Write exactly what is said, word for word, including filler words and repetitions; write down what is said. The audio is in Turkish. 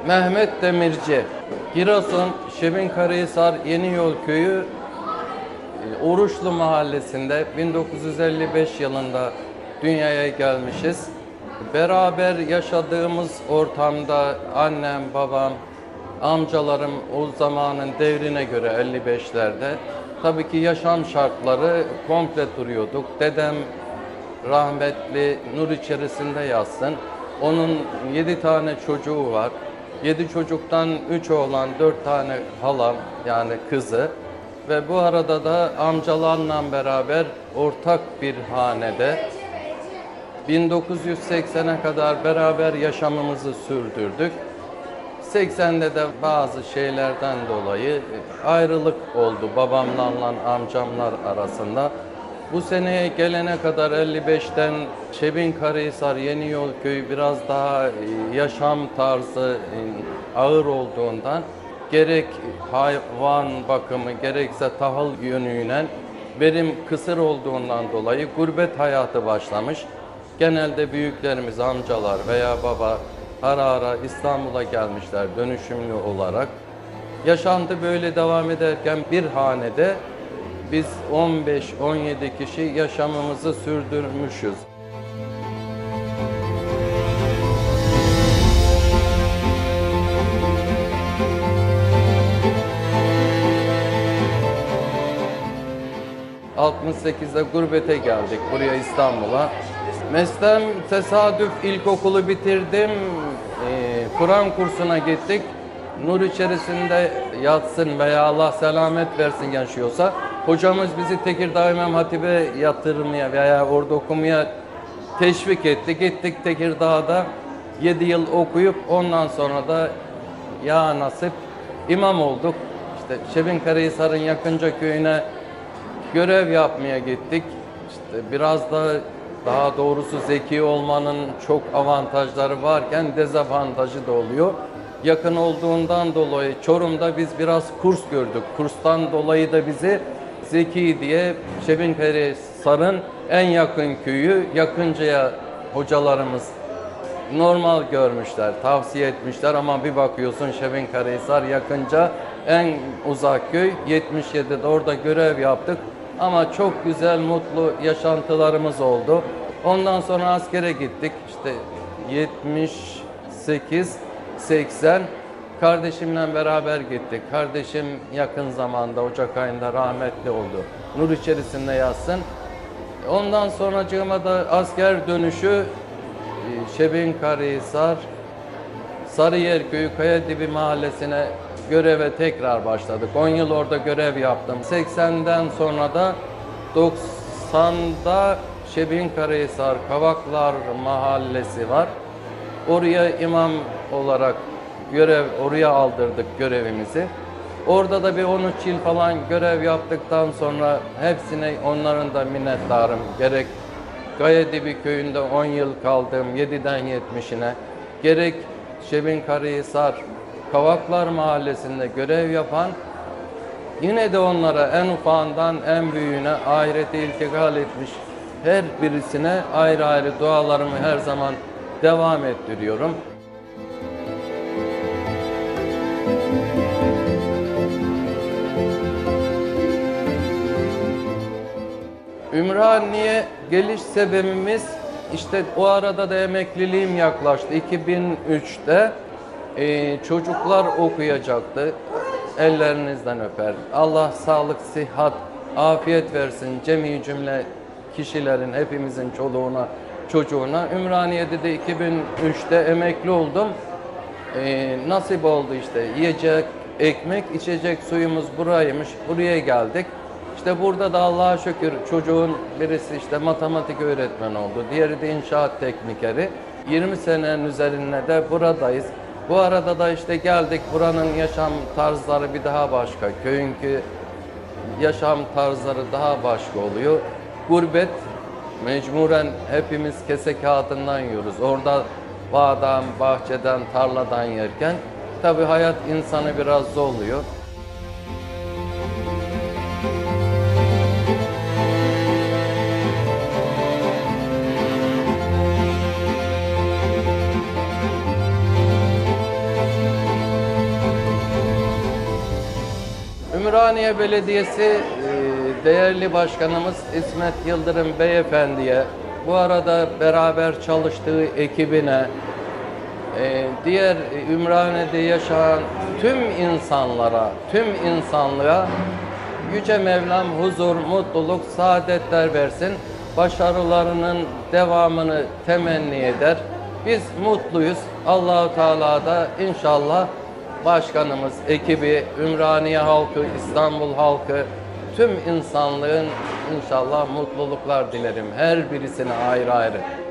Mehmet Demirci, Giresun Şebinkarahisar Yeniyol Köyü Oruçlu Mahallesi'nde bin dokuz yüz elli beş yılında dünyaya gelmişiz. Beraber yaşadığımız ortamda annem, babam, amcalarım o zamanın devrine göre elli beşlerde tabii ki yaşam şartları komple duruyorduk. Dedem rahmetli nur içerisinde yatsın. Onun yedi tane çocuğu var. Yedi çocuktan üç oğlan, dört tane halam yani kızı. Ve bu arada da amcalarla beraber ortak bir hanede bin dokuz yüz seksene kadar beraber yaşamımızı sürdürdük. seksende de bazı şeylerden dolayı ayrılık oldu babamla amcamlar arasında. Bu seneye gelene kadar elli beşten Şebinkarahisar Yeniyol Köyü biraz daha yaşam tarzı ağır olduğundan gerek hayvan bakımı gerekse tahıl yönüyle verim kısır olduğundan dolayı gurbet hayatı başlamış. Genelde büyüklerimiz, amcalar veya baba ara ara İstanbul'a gelmişler dönüşümlü olarak. Yaşantı böyle devam ederken bir hanede biz on beş on yedi kişi yaşamımızı sürdürmüşüz. altmış sekizde gurbete geldik buraya İstanbul'a. Mesleğim tesadüf ilkokulu bitirdim. Ee, Kur'an kursuna gittik. Nur içerisinde yatsın veya Allah selamet versin yaşıyorsa hocamız bizi Tekirdağ İmam Hatip'e yatırmaya veya orada okumaya teşvik etti. Gittik Tekirdağ'da yedi yıl okuyup ondan sonra da ya nasip imam olduk. İşte Şebinkarahisar'ın Yakınca köyüne görev yapmaya gittik. İşte biraz da daha doğrusu zeki olmanın çok avantajları varken dezavantajı da oluyor. Yakın olduğundan dolayı Çorum'da biz biraz kurs gördük. Kurstan dolayı da bizi Zeki diye Şebinkarahisar'ın en yakın köyü Yakınca'ya hocalarımız normal görmüşler, tavsiye etmişler ama bir bakıyorsun Şebinkarahisar Yakınca en uzak köy. yetmiş yedide orada görev yaptık ama çok güzel, mutlu yaşantılarımız oldu. Ondan sonra askere gittik. İşte yetmiş sekiz seksen kardeşimle beraber gittik. Kardeşim yakın zamanda Ocak ayında rahmetli oldu. Nur içerisinde yatsın. Ondan sonracığıma da asker dönüşü Şebinkarahisar Sarıyer Köyü Kayadibi Mahallesi'ne göreve tekrar başladık. on yıl orada görev yaptım. seksenden sonra da doksanda Şebinkarahisar Kavaklar Mahallesi var. Oraya imam olarak görev, oraya aldırdık görevimizi. Orada da bir on üç yıl falan görev yaptıktan sonra hepsine onların da minnettarım. Gerek Kayadibi köyünde on yıl kaldım yediden yetmişine, gerek Şebinkarahisar Kavaklar Mahallesi'nde görev yapan, yine de onlara en ufağından en büyüğüne ahirete iltikal etmiş her birisine ayrı ayrı dualarımı her zaman devam ettiriyorum. Ümraniye geliş sebebimiz işte o arada da emekliliğim yaklaştı. iki bin üçte e, çocuklar okuyacaktı. Ellerinizden öper. Allah sağlık, sıhhat, afiyet versin cemi cümle kişilerin, hepimizin çoluğuna, çocuğuna. Ümraniye'de de iki bin üçte emekli oldum. E, nasip oldu işte. Yiyecek, ekmek, içecek suyumuz buraymış. Buraya geldik. İşte burada da Allah'a şükür çocuğun birisi işte matematik öğretmeni oldu. Diğeri de inşaat teknikeri. yirmi senenin üzerinde de buradayız. Bu arada da işte geldik, buranın yaşam tarzları bir daha başka. Köyünkü yaşam tarzları daha başka oluyor. Gurbet, mecburen hepimiz kese kağıdından yiyoruz. Orada bağdan, bahçeden, tarladan yerken tabii hayat insanı biraz zorluyor. Ümraniye Belediyesi e, değerli başkanımız İsmet Yıldırım Beyefendi'ye, bu arada beraber çalıştığı ekibine, e, diğer Ümraniye'de yaşayan tüm insanlara, tüm insanlığa Yüce Mevlam huzur, mutluluk, saadetler versin. Başarılarının devamını temenni eder. Biz mutluyuz. Allahu Teala da inşallah başkanımız, ekibi, Ümraniye halkı, İstanbul halkı, tüm insanlığın inşallah mutluluklar dilerim. Her birisine ayrı ayrı.